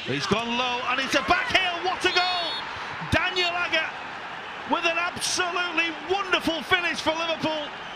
He's gone low and it's a back heel. What a goal! Daniel Agger with an absolutely wonderful finish for Liverpool.